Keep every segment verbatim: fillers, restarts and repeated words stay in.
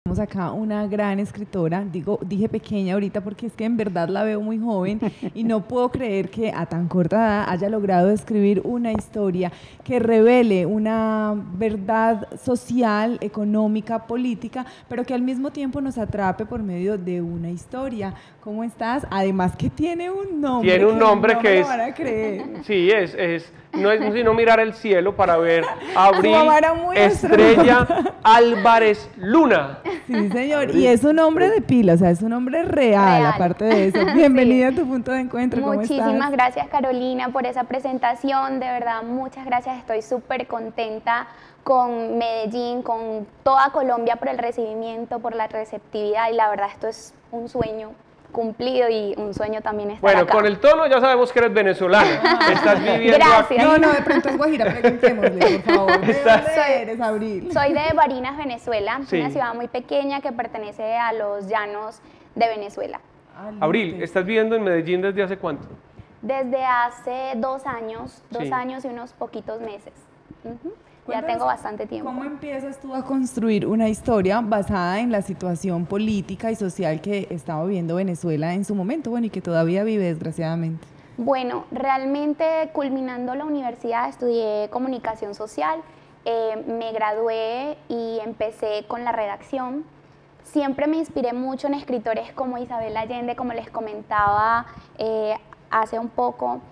acá una gran escritora, digo, dije pequeña ahorita porque es que en verdad la veo muy joven y no puedo creer que a tan corta edad haya logrado escribir una historia que revele una verdad social, económica, política, pero que al mismo tiempo nos atrape por medio de una historia. ¿Cómo estás? Además que tiene un nombre. Tiene un que nombre no que me lo es... van a creer. Sí, es, es, no es sino mirar el cielo para ver a Abril mamá era muy Estrella Álvarez Luna. Sí, señor, y es un hombre de pila, o sea, es un hombre real, Real. aparte de eso. Bienvenida sí. a tu punto de encuentro, ¿cómo Muchísimas estás? gracias, Carolina, por esa presentación, de verdad, muchas gracias, estoy súper contenta con Medellín, con toda Colombia por el recibimiento, por la receptividad, y la verdad esto es un sueño cumplido y un sueño también estar Bueno, acá. con el tono ya sabemos que eres venezolana, estás viviendo Gracias. aquí. No, no, de pronto es Guajira, preguntémosle, por favor. ¿De Estás- dónde eres, Abril? Soy de Barinas, Venezuela, Sí. una ciudad muy pequeña que pertenece a los llanos de Venezuela. Ah, Abril, listo. ¿estás viviendo en Medellín desde hace cuánto? Desde hace dos años, dos Sí. años y unos poquitos meses. Ujú. Ya Cuéntanos, tengo bastante tiempo. ¿Cómo empiezas tú a construir una historia basada en la situación política y social que estaba viviendo Venezuela en su momento, bueno, y que todavía vive, desgraciadamente? Bueno, realmente culminando la universidad estudié comunicación social, eh, me gradué y empecé con la redacción. Siempre me inspiré mucho en escritores como Isabel Allende, como les comentaba eh, hace un poco.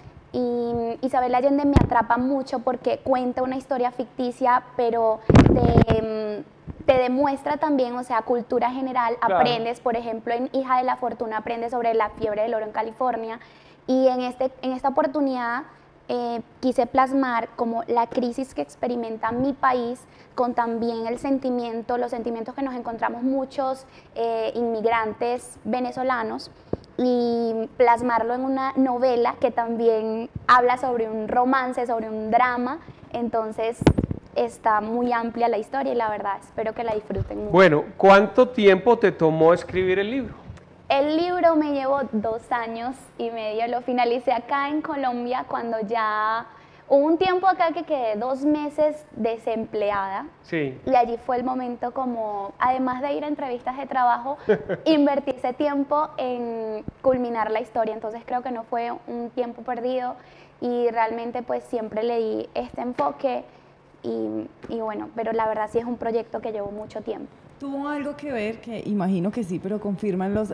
Y Isabel Allende me atrapa mucho porque cuenta una historia ficticia, pero te, te demuestra también, o sea, cultura general. Claro. Aprendes, por ejemplo, en Hija de la Fortuna, aprendes sobre la fiebre del oro en California. Y en, este, en esta oportunidad eh, quise plasmar como la crisis que experimenta mi país con también el sentimiento, los sentimientos que nos encontramos muchos eh, inmigrantes venezolanos, y plasmarlo en una novela que también habla sobre un romance, sobre un drama. Entonces está muy amplia la historia y la verdad espero que la disfruten mucho. Bueno, ¿cuánto tiempo te tomó escribir el libro? El libro me llevó dos años y medio, lo finalicé acá en Colombia cuando ya hubo un tiempo acá que quedé dos meses desempleada. Sí. Y allí fue el momento como, además de ir a entrevistas de trabajo, invertí ese tiempo en culminar la historia. Entonces creo que no fue un tiempo perdido y realmente pues siempre le di este enfoque y, y bueno, pero la verdad sí es un proyecto que llevó mucho tiempo. ¿Tuvo algo que ver, que imagino que sí, pero confirman los...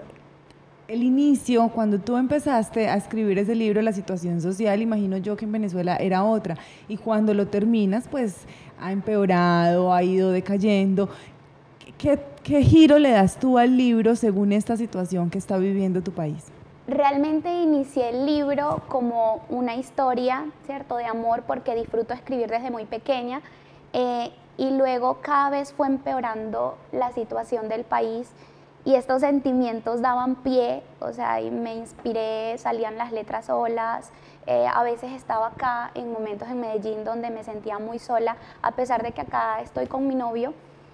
El inicio, cuando tú empezaste a escribir ese libro, la situación social, imagino yo que en Venezuela era otra, y cuando lo terminas, pues ha empeorado, ha ido decayendo. ¿Qué, qué giro le das tú al libro según esta situación que está viviendo tu país? Realmente inicié el libro como una historia, ¿cierto?, de amor, porque disfruto escribir desde muy pequeña, eh, y luego cada vez fue empeorando la situación del país, y estos sentimientos daban pie, o sea, y me inspiré, salían las letras solas, eh, a veces estaba acá en momentos en Medellín donde me sentía muy sola, a pesar de que acá estoy con mi novio,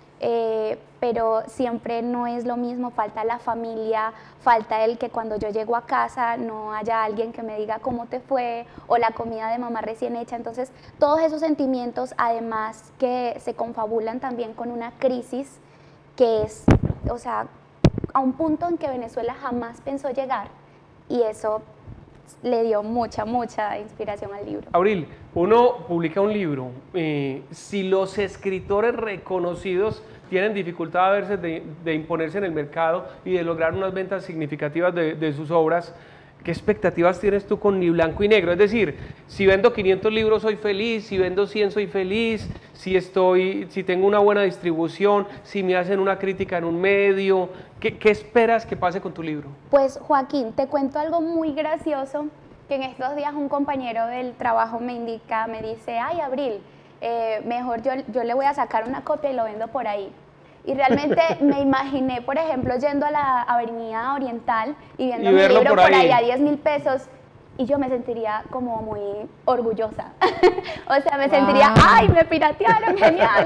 eh, pero siempre no es lo mismo, falta la familia, falta el que cuando yo llego a casa no haya alguien que me diga cómo te fue, o la comida de mamá recién hecha. Entonces todos esos sentimientos, además que se confabulan también con una crisis que es, o sea, a un punto en que Venezuela jamás pensó llegar, y eso le dio mucha, mucha inspiración al libro. Abril, uno publica un libro, eh, si los escritores reconocidos tienen dificultad a veces de, de imponerse en el mercado y de lograr unas ventas significativas de, de sus obras, ¿qué expectativas tienes tú con Ni Blanco y Negro? Es decir, si vendo quinientos libros soy feliz, si vendo cien soy feliz, si, estoy, si tengo una buena distribución, si me hacen una crítica en un medio, ¿qué, qué esperas que pase con tu libro? Pues Joaquín, te cuento algo muy gracioso, que en estos días un compañero del trabajo me indica, me dice, ay Abril, eh, mejor yo, yo le voy a sacar una copia y lo vendo por ahí. Y realmente me imaginé, por ejemplo, yendo a la Avenida Oriental y viendo Y mi verlo libro por por ahí. ahí a diez mil pesos, y yo me sentiría como muy orgullosa. O sea, me Wow. sentiría, ¡ay, me piratearon! ¡Genial!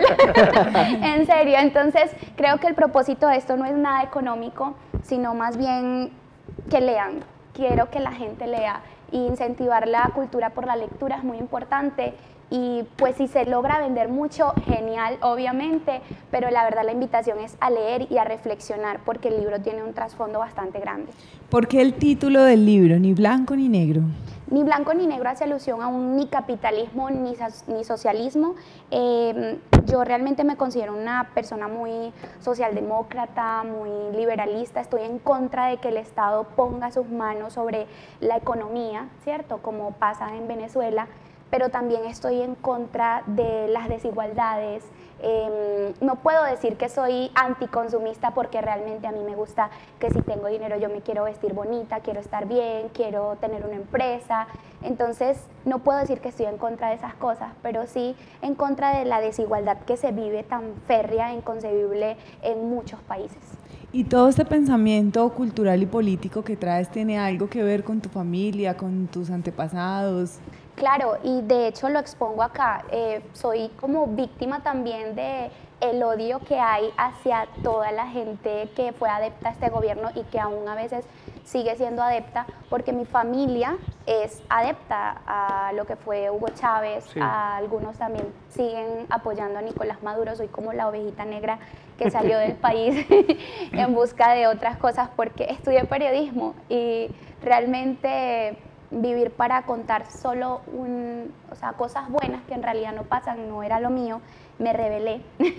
En serio, entonces creo que el propósito de esto no es nada económico, sino más bien que lean. Quiero que la gente lea, y incentivar la cultura por la lectura es muy importante, y pues si se logra vender mucho, genial, obviamente, pero la verdad la invitación es a leer y a reflexionar porque el libro tiene un trasfondo bastante grande. ¿Por qué el título del libro, Ni Blanco ni Negro? Ni blanco ni negro hace alusión a un ni capitalismo ni, ni socialismo. Eh, yo realmente me considero una persona muy socialdemócrata, muy liberalista. Estoy en contra de que el Estado ponga sus manos sobre la economía, ¿cierto? Como pasa en Venezuela, pero también estoy en contra de las desigualdades. Eh, no puedo decir que soy anticonsumista porque realmente a mí me gusta que si tengo dinero yo me quiero vestir bonita, quiero estar bien, quiero tener una empresa, entonces no puedo decir que estoy en contra de esas cosas, pero sí en contra de la desigualdad que se vive tan férrea e inconcebible en muchos países. ¿Y todo este pensamiento cultural y político que traes tiene algo que ver con tu familia, con tus antepasados? Claro, y de hecho lo expongo acá, eh, soy como víctima también de el odio que hay hacia toda la gente que fue adepta a este gobierno y que aún a veces sigue siendo adepta, porque mi familia es adepta a lo que fue Hugo Chávez, sí. A algunos también siguen apoyando a Nicolás Maduro, soy como la ovejita negra que salió del país en busca de otras cosas porque estudié periodismo y realmente vivir para contar solo un, o sea, cosas buenas que en realidad no pasan, no era lo mío, me rebelé.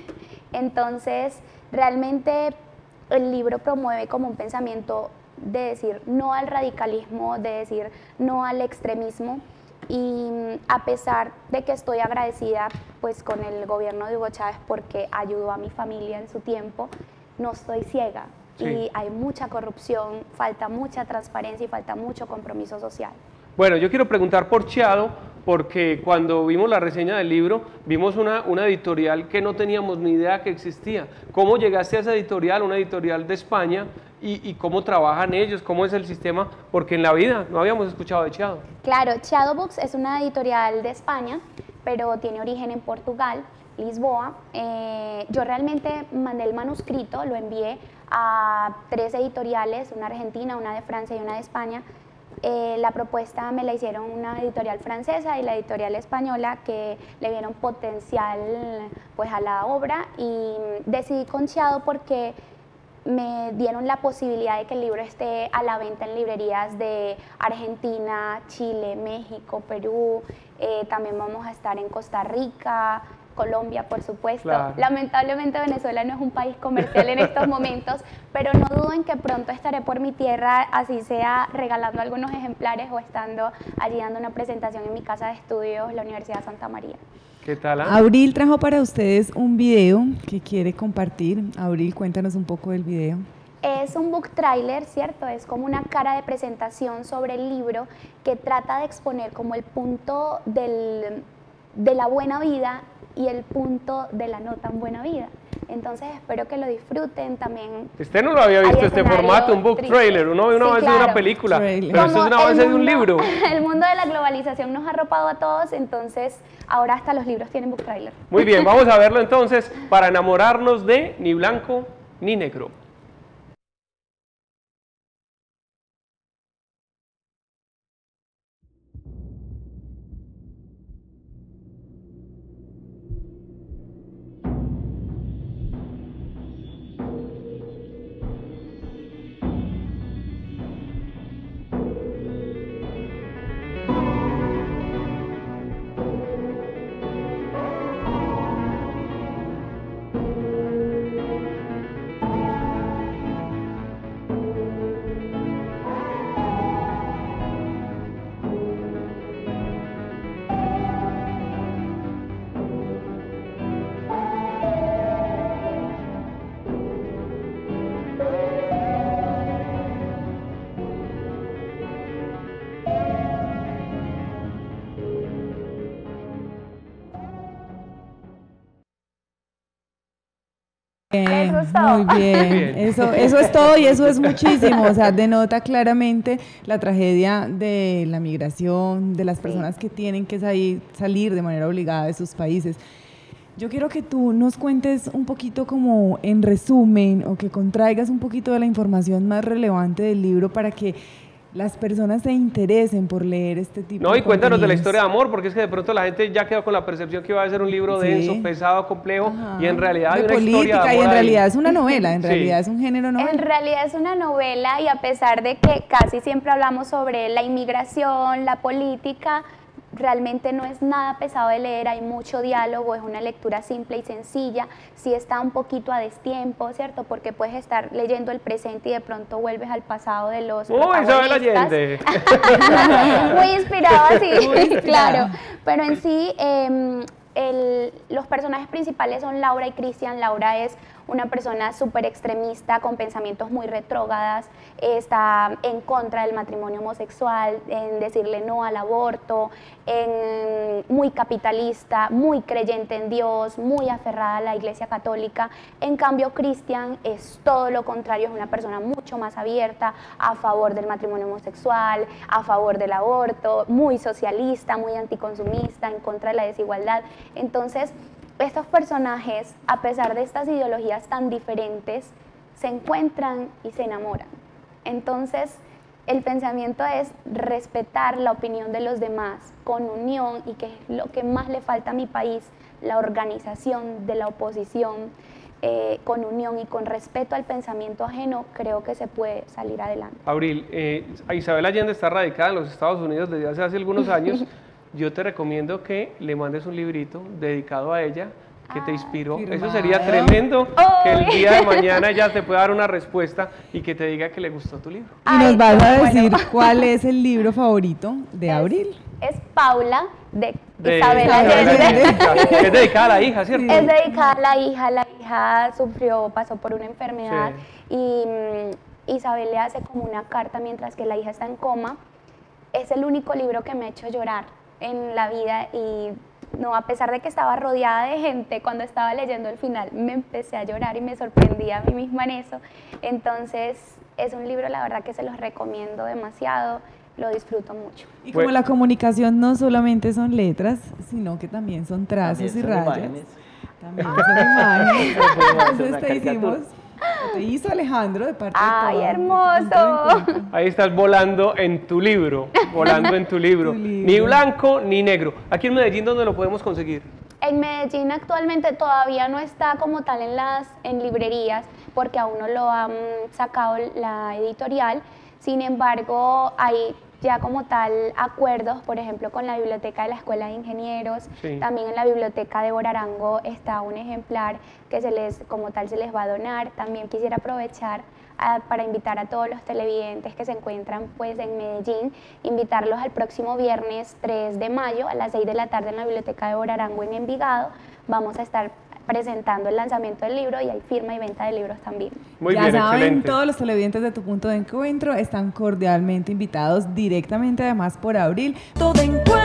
Entonces, realmente el libro promueve como un pensamiento de decir no al radicalismo, de decir no al extremismo, y a pesar de que estoy agradecida pues con el gobierno de Hugo Chávez porque ayudó a mi familia en su tiempo, no estoy ciega. Sí. Y hay mucha corrupción, falta mucha transparencia y falta mucho compromiso social. Bueno, yo quiero preguntar por Chiado, porque cuando vimos la reseña del libro, vimos una, una editorial que no teníamos ni idea que existía. ¿Cómo llegaste a esa editorial, una editorial de España, y, y cómo trabajan ellos, cómo es el sistema? Porque en la vida no habíamos escuchado de Chiado. Claro, Chiado Books es una editorial de España, pero tiene origen en Portugal, Lisboa. Eh, yo realmente mandé el manuscrito, lo envié a tres editoriales, una argentina, una de Francia y una de España. Eh, la propuesta me la hicieron una editorial francesa y la editorial española que le vieron potencial pues, a la obra, y decidí con Chiado porque me dieron la posibilidad de que el libro esté a la venta en librerías de Argentina, Chile, México, Perú, eh, también vamos a estar en Costa Rica, Colombia, por supuesto. Claro. Lamentablemente Venezuela no es un país comercial en estos momentos, pero no dudo en que pronto estaré por mi tierra, así sea regalando algunos ejemplares o estando allí dando una presentación en mi casa de estudios, la Universidad de Santa María. ¿Qué tal? ¿Ah? Abril trajo para ustedes un video que quiere compartir. Abril, cuéntanos un poco del video. Es un book trailer, ¿cierto? Es como una cara de presentación sobre el libro que trata de exponer como el punto del, de la buena vida y el punto de la no tan buena vida. Entonces espero que lo disfruten también. Usted no lo había visto este formato, un book triste. Trailer, uno ve una sí, avance claro. de una película, trailer. Pero esto es una avance de un libro. El mundo de la globalización nos ha arropado a todos, entonces ahora hasta los libros tienen book trailer. Muy bien, vamos a verlo entonces para enamorarnos de Ni Blanco ni Negro. Bien, muy bien, bien. Eso, eso es todo y eso es muchísimo, o sea, denota claramente la tragedia de la migración, de las personas que tienen que salir, salir de manera obligada de sus países. Yo quiero que tú nos cuentes un poquito como en resumen o que contraigas un poquito de la información más relevante del libro para que las personas se interesen por leer este tipo No, de y cuéntanos de la contenidos. historia de amor, porque es que de pronto la gente ya quedó con la percepción que iba a ser un libro Sí. denso, pesado, complejo, Ajá. y en realidad hay de una política, historia de amor y en ahí. realidad es una novela, en Sí. realidad es un género novela. En realidad es una novela y a pesar de que casi siempre hablamos sobre la inmigración, la política, realmente no es nada pesado de leer, hay mucho diálogo, es una lectura simple y sencilla, sí está un poquito a destiempo, ¿cierto? Porque puedes estar leyendo el presente y de pronto vuelves al pasado de los ¡Uy, Isabel protagonistas. Allende! Muy inspirado, sí, Muy inspirado. claro. Pero en sí, eh, el- los personajes principales son Laura y Cristian. Laura es una persona súper extremista, con pensamientos muy retrógradas, eh, está en contra del matrimonio homosexual, en decirle no al aborto, en, muy capitalista, muy creyente en Dios, muy aferrada a la Iglesia Católica. En cambio, Cristian es todo lo contrario, es una persona mucho más abierta, a favor del matrimonio homosexual, a favor del aborto, muy socialista, muy anticonsumista, en contra de la desigualdad. Entonces, estos personajes, a pesar de estas ideologías tan diferentes, se encuentran y se enamoran. Entonces, el pensamiento es respetar la opinión de los demás con unión, y que es lo que más le falta a mi país, la organización de la oposición, eh, con unión y con respeto al pensamiento ajeno, creo que se puede salir adelante. Abril, eh, Isabel Allende está radicada en los Estados Unidos desde hace, hace algunos años. Yo te recomiendo que le mandes un librito dedicado a ella, que te Ah, inspiró. Eso firmado. sería tremendo, que el ¡Ay! día de mañana ella te pueda dar una respuesta y que te diga que le gustó tu libro. Y nos Ay, vas a bueno. decir cuál es el libro favorito de Es- Abril. Es Paula, de, De Isabel Isabel Allende. Allende. Que es dedicada a la hija, ¿cierto? Es dedicada a la hija, la hija sufrió, pasó por una enfermedad y mm, Isabel le hace como una carta mientras que la hija está en coma. Es el único libro que me ha hecho llorar en la vida, y no, a pesar de que estaba rodeada de gente, cuando estaba leyendo el final me empecé a llorar y me sorprendí a mí misma en eso. Entonces es un libro, la verdad, que se los recomiendo demasiado, lo disfruto mucho. Y Pues- como la comunicación no solamente son letras, sino que también son trazos También y son rayas. imágenes. También son imágenes. Podemos hacer Entonces una te caricatura. hicimos, te hizo Alejandro de parte ¡Ay, de toda- hermoso! de tu punto de encuentro. Ahí estás volando en tu libro, volando en tu libro. Tu libro. Ni blanco ni negro. Aquí en Medellín, ¿dónde lo podemos conseguir? En Medellín actualmente todavía no está como tal en las en librerías, porque aún no lo han sacado la editorial. Sin embargo, hay ya como tal acuerdos, por ejemplo, con la biblioteca de la Escuela de Ingenieros. Sí. También en la biblioteca de Borarango está un ejemplar que se les, como tal, se les va a donar. También quisiera aprovechar a- para invitar a todos los televidentes que se encuentran pues en Medellín, invitarlos al próximo viernes tres de mayo a las seis de la tarde en la biblioteca de Borarango en Envigado. Vamos a estar presentando el lanzamiento del libro, y hay firma y venta de libros también. Muy ya bien, saben, excelente. todos los televidentes de Tu Punto de Encuentro están cordialmente invitados directamente, además por Abril. Todo encuentro.